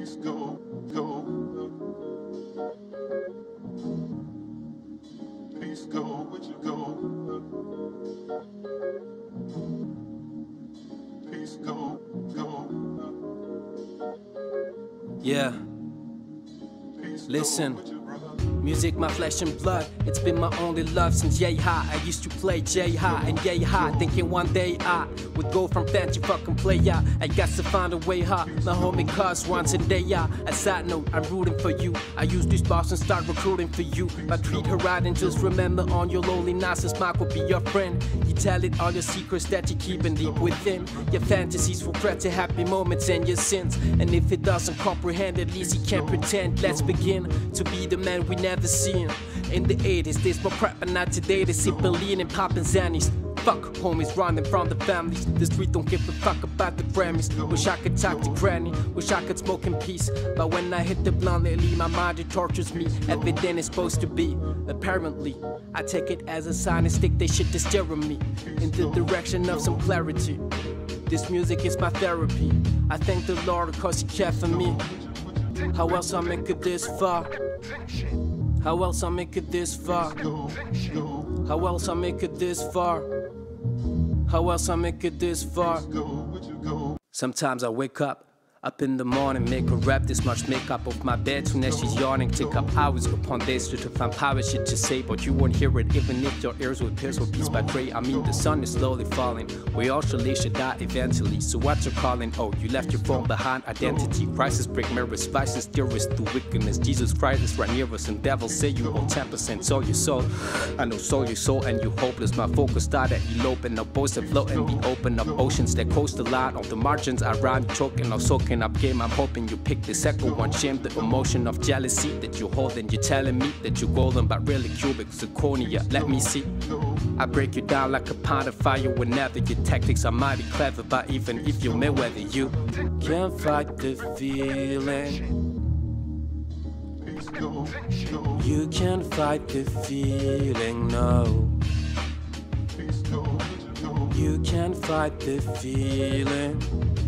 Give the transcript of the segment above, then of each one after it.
Please go, go. Please go, would you go? Please go, go. Yeah. Listen, music, my flesh and blood. It's been my only love since yay high. I used to play J high and yay high, thinking one day I would go from fan to fucking player. I got to find a way high. My homie cuz once a day, yeah. A side note, I'm rooting for you. I use these bars and start recruiting for you. But treat her right and just remember on your lonely nights, this Mark will be your friend. You tell it all your secrets that you're keeping deep within. Your fantasies regret to happy moments and your sins. And if it doesn't comprehend, at least he can't pretend. Let's begin to be the man we never seen. In the 80s, there's more crap, but not today. They sip lean and poppin' Xannies. Fuck homies running from the families. The street don't give a fuck about the Grammys. Wish I could talk to granny, wish I could smoke in peace. But when I hit the blunt lately, my mind it tortures me. Everything is supposed to be. Apparently, I take it as a sign and stick they shit to steering me in the direction of some clarity. This music is my therapy. I thank the Lord cause he cared for me. How else I make it this far? How else I make it this far? How else I make it this far? How else I make it this far? Sometimes I wake up in the morning, make her rap this much makeup off my bed. Soon as she's yawning, take up hours upon days to find power shit to say. But you won't hear it even if your ears will pierce with beats by Dre. I mean the sun is slowly falling, we all should die eventually. So what you calling? Oh, you left your phone behind. Identity crisis, break mirrors, vices, steerers through wickedness. Jesus Christ is right near us and devils say you owe 10%. Sold your soul, I know sold your soul and you hopeless. My focus started eloping, no boats that float and be open up oceans that coast the line. On the margins I rhyme, choking, or soaking up game. I'm hoping you pick the second one. Shame the emotion of jealousy that you hold and you're telling me that you're golden but really cubic zirconia. Let me see. I break you down like a pound of fire whenever your tactics are mighty clever. But even if you're Mayweather, you can't fight the feeling. You can't fight the feeling, no. You can't fight the feeling.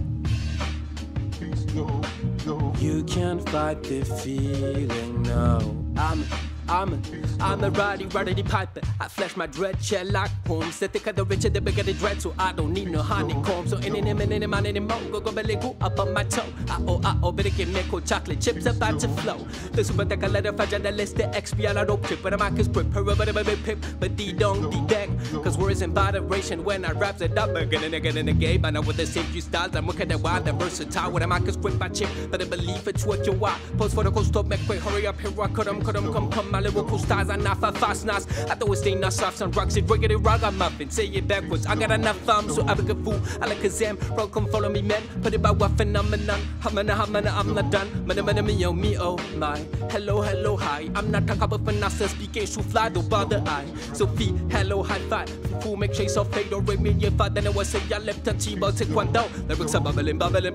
You can't fight the feeling, no. I'm a roddy piper. I flash my dread, Sherlock Holmes. The thicker the richer, the bigger the dread. So I don't need no honeycomb. So in any man anymore. Go belly go up on my toe. I better get me cold chocolate chips about to flow. The super take a letter for journalists, the XP on a dope trip. But I'm a script, but dong, dang. Cause words in botheration when I rap it up again in the game. I know with the same few styles, I'm looking at wild and versatile. With a market script by chip, but I believe it's what you want. Post for the coast stop, make quick, hurry up, here I come. My lyrical styles are not for fast nuts. I thought it stay not soft on rocks, it riggedy ragamuffin. Say it backwards, I got enough so I a fool. I like a zam, bro, come follow me, man. Put it by what phenomenon. I'm not done. Me, oh my. Hello, hi. I'm not talking about finesse, speaking, should fly, don't bother I. Sophie, hello, high five. Fool, make chase of fade or ring me your father. Then I was say, I left and T-Ball, take one down. Lyrics are bubbling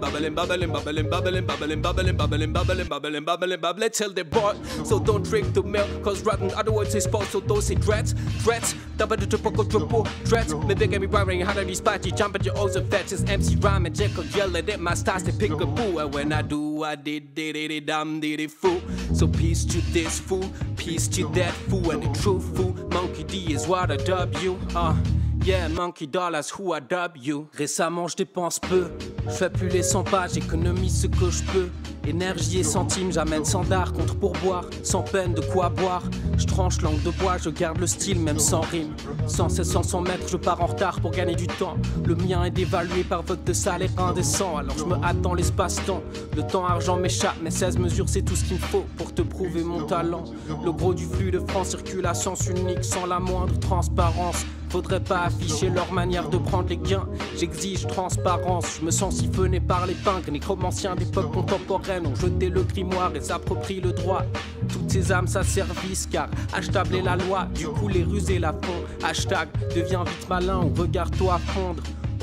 till they're bored. So don't drink the milk. Cause rotten, otherwise it's supposed to those dreads, double the triple, dreads. Maybe get me wearing how these patchy jump at your O's and fetches. MC rhyme and Jekyll yelling at my stars to pick a boo. And when I do, I did it fool. So peace to this fool, peace to that fool, and the true fool. Monkey D is what I dub you. Yeah, Monkey Dollars, who I dub you. Récemment, je dépense peu. Je fais plus les 100 pas, j'économise ce que je peux. Énergie et centimes, j'amène sans dard contre pourboire. Sans peine de quoi boire. Je tranche langue de bois, je garde le style même sans rime. Sans cesse, sans 100 mètres, je pars en retard pour gagner du temps. Le mien est dévalué par vote de salaire indécent. Alors je me hâte dans l'espace-temps. Le temps argent m'échappe, mais 16 mesures c'est tout ce qu'il me faut pour te prouver mon talent. Le gros du flux de francs circule à sens unique sans la moindre transparence. Faudrait pas afficher leur manière de prendre les gains. J'exige transparence, je me sens siphonné par les pingres. Nécromanciens d'époque contemporaine ont jeté le grimoire et s'approprient le droit. Toutes ces âmes s'asservissent car hashtag est la loi. Du coup les rusés la font. Hashtag deviens vite malin ou regarde-toi fondre.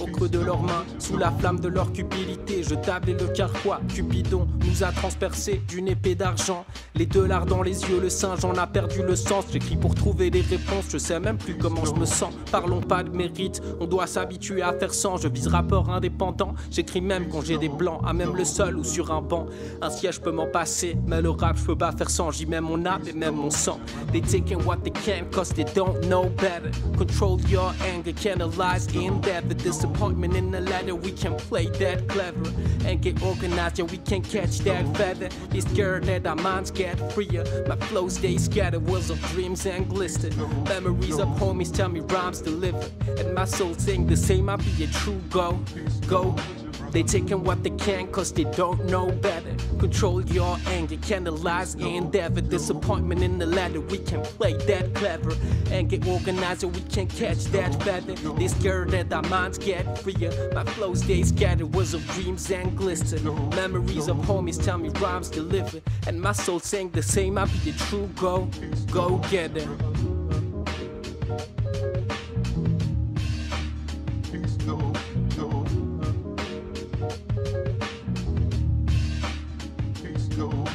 au creux de leurs mains, sous la flamme de leur cupidité. Je tablais le carquois, Cupidon nous a transpercé d'une épée d'argent. Les $, dans les yeux, le singe en a perdu le sens. J'écris pour trouver des réponses, je sais même plus comment je me sens. Parlons pas de mérite, on doit s'habituer à faire sans. Je vise rappeur indépendant, j'écris même quand j'ai des blancs, à même le sol ou sur un banc. Un siège peut m'en passer, mais le rap je peux pas faire sans. J'y mets mon âme et même mon sang. They taking what they can cause they don't know better. Control your anger, canalize endeavor. Disappointment in the ladder, we can play that clever. And get organized, yeah we can catch that feather. They scared that our minds get freer. My flow stays scattered, worlds of dreams and glister. Memories of homies tell me rhymes deliver. And my soul sing the same, I'll be a true go. They taking what they can cause they don't know better. Control your anger, canalize endeavor. Disappointment in the ladder, we can play that clever. And get organized, we can catch that feather. They scared that our minds get freer. My flow stays scattered, words of dreams and glister. Memories of homies tell me rhymes deliver. And my soul sing the same, I'll be a true go-getter.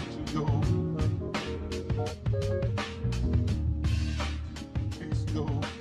Go.